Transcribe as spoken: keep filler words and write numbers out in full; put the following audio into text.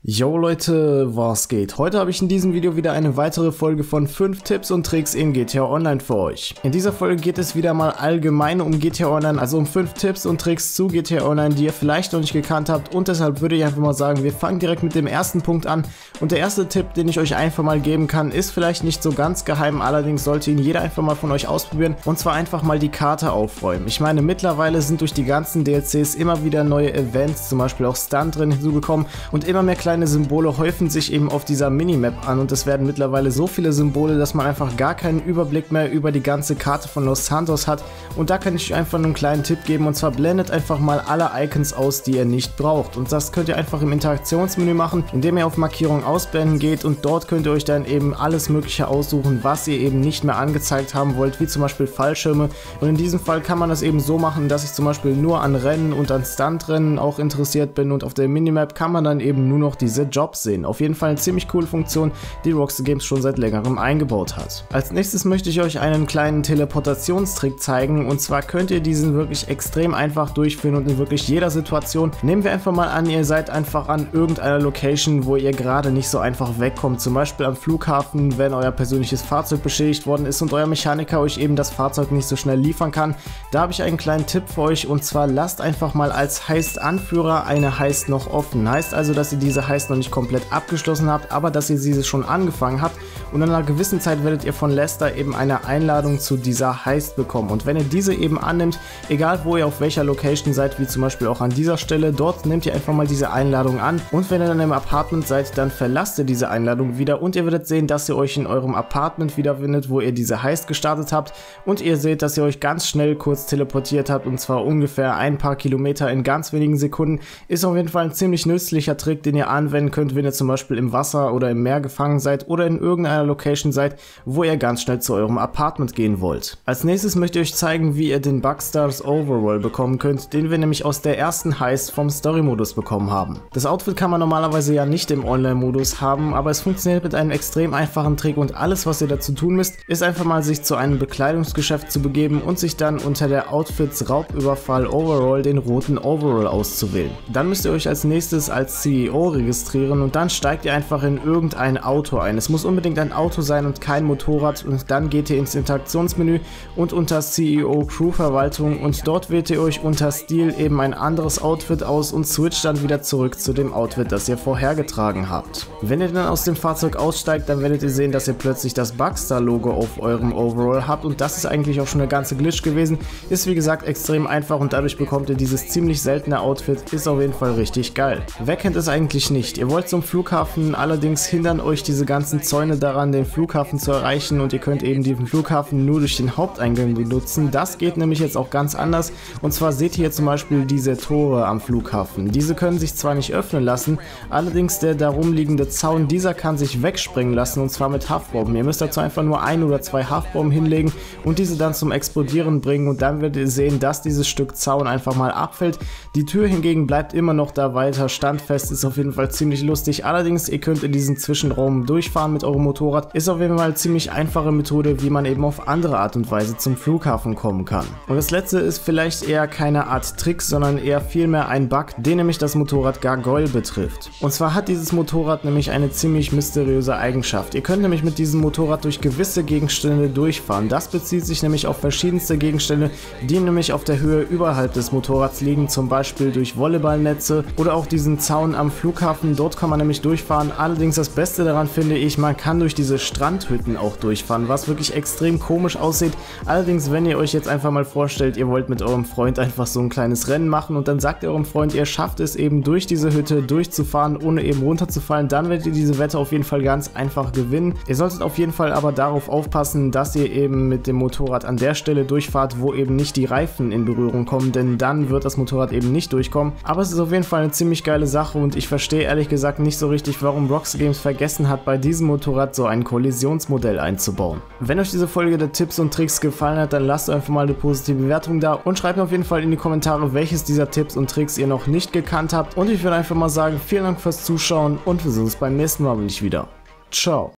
Yo Leute, was geht? Heute habe ich in diesem Video wieder eine weitere Folge von fünf Tipps und Tricks in G T A Online für euch. In dieser Folge geht es wieder mal allgemein um G T A Online, also um fünf Tipps und Tricks zu G T A Online, die ihr vielleicht noch nicht gekannt habt, und deshalb würde ich einfach mal sagen, wir fangen direkt mit dem ersten Punkt an. Und der erste Tipp, den ich euch einfach mal geben kann, ist vielleicht nicht so ganz geheim, allerdings sollte ihn jeder einfach mal von euch ausprobieren, und zwar einfach mal die Karte aufräumen. Ich meine, mittlerweile sind durch die ganzen D L Cs immer wieder neue Events, zum Beispiel auch Stunt drin hinzugekommen, und immer mehr kleine Kleine Symbole häufen sich eben auf dieser Minimap an, und es werden mittlerweile so viele Symbole, dass man einfach gar keinen Überblick mehr über die ganze Karte von Los Santos hat. Und da kann ich euch einfach nur einen kleinen Tipp geben, und zwar blendet einfach mal alle Icons aus, die ihr nicht braucht, und das könnt ihr einfach im Interaktionsmenü machen, indem ihr auf Markierung ausblenden geht, und dort könnt ihr euch dann eben alles mögliche aussuchen, was ihr eben nicht mehr angezeigt haben wollt, wie zum Beispiel Fallschirme. Und in diesem Fall kann man das eben so machen, dass ich zum Beispiel nur an Rennen und an Stuntrennen auch interessiert bin, und auf der Minimap kann man dann eben nur noch diese Jobs sehen. Auf jeden Fall eine ziemlich coole Funktion, die Rockstar Games schon seit längerem eingebaut hat. Als nächstes möchte ich euch einen kleinen Teleportationstrick zeigen, und zwar könnt ihr diesen wirklich extrem einfach durchführen und in wirklich jeder Situation. Nehmen wir einfach mal an, ihr seid einfach an irgendeiner Location, wo ihr gerade nicht so einfach wegkommt, zum Beispiel am Flughafen, wenn euer persönliches Fahrzeug beschädigt worden ist und euer Mechaniker euch eben das Fahrzeug nicht so schnell liefern kann. Da habe ich einen kleinen Tipp für euch, und zwar lasst einfach mal als Heist-Anführer eine Heist noch offen. Heißt also, dass ihr diese Heist noch nicht komplett abgeschlossen habt, aber dass ihr diese schon angefangen habt, und in einer gewissen Zeit werdet ihr von Lester eben eine Einladung zu dieser Heist bekommen, und wenn ihr diese eben annimmt, egal wo ihr auf welcher Location seid, wie zum Beispiel auch an dieser Stelle, dort nehmt ihr einfach mal diese Einladung an, und wenn ihr dann im Apartment seid, dann verlasst ihr diese Einladung wieder, und ihr werdet sehen, dass ihr euch in eurem Apartment wiederfindet, wo ihr diese Heist gestartet habt, und ihr seht, dass ihr euch ganz schnell kurz teleportiert habt, und zwar ungefähr ein paar Kilometer in ganz wenigen Sekunden. Ist auf jeden Fall ein ziemlich nützlicher Trick, den ihr anwenden könnt, wenn ihr zum Beispiel im Wasser oder im Meer gefangen seid oder in irgendeiner Location seid, wo ihr ganz schnell zu eurem Apartment gehen wollt. Als nächstes möchte ich euch zeigen, wie ihr den Bugstars Overall bekommen könnt, den wir nämlich aus der ersten Heist vom Story-Modus bekommen haben. Das Outfit kann man normalerweise ja nicht im Online-Modus haben, aber es funktioniert mit einem extrem einfachen Trick, und alles, was ihr dazu tun müsst, ist einfach mal sich zu einem Bekleidungsgeschäft zu begeben und sich dann unter der Outfits Raubüberfall Overall den roten Overall auszuwählen. Dann müsst ihr euch als nächstes als C E O registrieren, und dann steigt ihr einfach in irgendein Auto ein. Es muss unbedingt ein Auto sein und kein Motorrad, und dann geht ihr ins Interaktionsmenü und unter C E O Crew Verwaltung, und dort wählt ihr euch unter Stil eben ein anderes Outfit aus und switcht dann wieder zurück zu dem Outfit, das ihr vorher getragen habt. Wenn ihr dann aus dem Fahrzeug aussteigt, dann werdet ihr sehen, dass ihr plötzlich das Bugstar Logo auf eurem Overall habt, und das ist eigentlich auch schon der ganze Glitch gewesen. Ist wie gesagt extrem einfach, und dadurch bekommt ihr dieses ziemlich seltene Outfit. Ist auf jeden Fall richtig geil. Wer kennt es eigentlich nicht? Ihr wollt zum Flughafen, allerdings hindern euch diese ganzen Zäune daran, den Flughafen zu erreichen, und ihr könnt eben diesen Flughafen nur durch den Haupteingang benutzen. Das geht nämlich jetzt auch ganz anders, und zwar seht ihr hier zum Beispiel diese Tore am Flughafen. Diese können sich zwar nicht öffnen lassen, allerdings der darum liegende Zaun, dieser kann sich wegsprengen lassen, und zwar mit Haftbomben. Ihr müsst dazu einfach nur ein oder zwei Haftbomben hinlegen und diese dann zum Explodieren bringen, und dann werdet ihr sehen, dass dieses Stück Zaun einfach mal abfällt. Die Tür hingegen bleibt immer noch da weiter standfest. Ist auf jeden Fall ziemlich lustig. Allerdings, ihr könnt in diesen Zwischenraum durchfahren mit eurem Motorrad. Ist auf jeden Fall eine ziemlich einfache Methode, wie man eben auf andere Art und Weise zum Flughafen kommen kann. Und das letzte ist vielleicht eher keine Art Trick, sondern eher vielmehr ein Bug, den nämlich das Motorrad Gargoyle betrifft. Und zwar hat dieses Motorrad nämlich eine ziemlich mysteriöse Eigenschaft. Ihr könnt nämlich mit diesem Motorrad durch gewisse Gegenstände durchfahren. Das bezieht sich nämlich auf verschiedenste Gegenstände, die nämlich auf der Höhe überhalb des Motorrads liegen, zum Beispiel durch Volleyballnetze oder auch diesen Zaun am Flughafen. Dort kann man nämlich durchfahren. Allerdings das Beste daran finde ich, man kann durch diese Strandhütten auch durchfahren, was wirklich extrem komisch aussieht. Allerdings, wenn ihr euch jetzt einfach mal vorstellt, ihr wollt mit eurem Freund einfach so ein kleines Rennen machen, und dann sagt ihr eurem Freund, ihr schafft es eben durch diese Hütte durchzufahren, ohne eben runterzufallen, dann werdet ihr diese Wette auf jeden Fall ganz einfach gewinnen. Ihr solltet auf jeden Fall aber darauf aufpassen, dass ihr eben mit dem Motorrad an der Stelle durchfahrt, wo eben nicht die Reifen in Berührung kommen, denn dann wird das Motorrad eben nicht durchkommen. Aber es ist auf jeden Fall eine ziemlich geile Sache, und ich verstehe ehrlich gesagt nicht so richtig, warum Rockstar Games vergessen hat, bei diesem Motorrad so ein Kollisionsmodell einzubauen. Wenn euch diese Folge der Tipps und Tricks gefallen hat, dann lasst einfach mal eine positive Bewertung da und schreibt mir auf jeden Fall in die Kommentare, welches dieser Tipps und Tricks ihr noch nicht gekannt habt. Und ich würde einfach mal sagen, vielen Dank fürs Zuschauen, und wir sehen uns beim nächsten Mal nicht wieder. Ciao.